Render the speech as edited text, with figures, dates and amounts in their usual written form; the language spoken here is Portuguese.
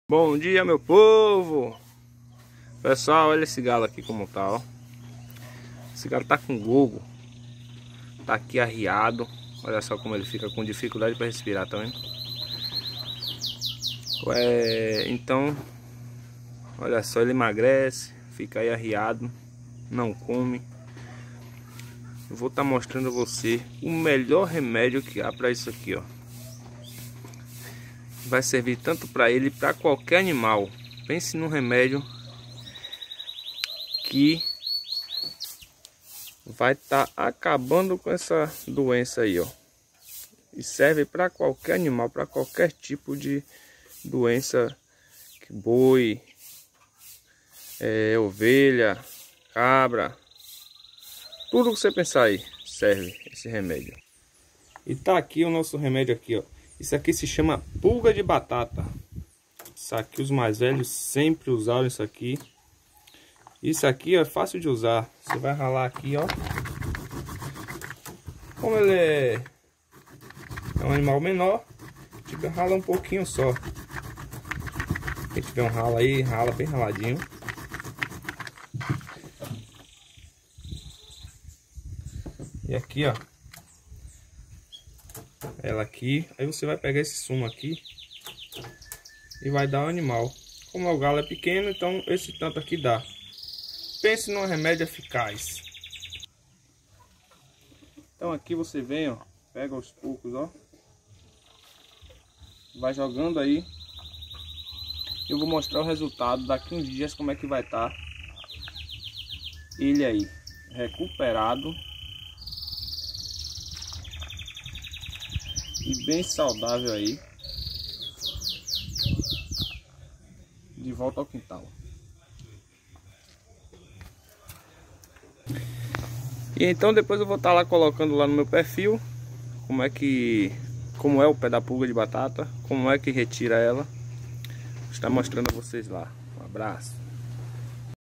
Bom dia, meu povo. Pessoal, olha esse galo aqui como tá, ó. Esse galo tá com gogo. Tá aqui arriado. Olha só como ele fica com dificuldade para respirar, tá vendo? Então, olha só, ele emagrece, fica aí arriado, não come. Eu vou estar mostrando a você o melhor remédio que há para isso aqui, ó. Vai servir tanto para ele e para qualquer animal. Pense num remédio que vai estar acabando com essa doença aí, ó. E serve para qualquer animal, para qualquer tipo de doença, boi, ovelha, cabra, tudo que você pensar aí serve esse remédio. E tá aqui o nosso remédio aqui, ó. Isso aqui se chama pulga de batata. Isso aqui os mais velhos sempre usaram isso aqui. Isso aqui ó, é fácil de usar. Você vai ralar aqui, ó. Como ele é um animal menor, tipo, rala um pouquinho só. Quem tiver um ralo aí, rala bem raladinho. E aqui, ó. Ela aqui. Aí você vai pegar esse sumo aqui e vai dar ao animal. Como o galo é pequeno, então esse tanto aqui dá. Pense num remédio eficaz. Então aqui você vem, ó. Pega aos poucos, ó. Vai jogando aí. Eu vou mostrar o resultado daqui uns dias, como é que vai estar ele aí, recuperado e bem saudável aí, de volta ao quintal. E então depois eu vou estar lá colocando lá no meu perfil como é o pé da pulga de batata, como é que retira ela. Vou estar mostrando a vocês lá. Um abraço.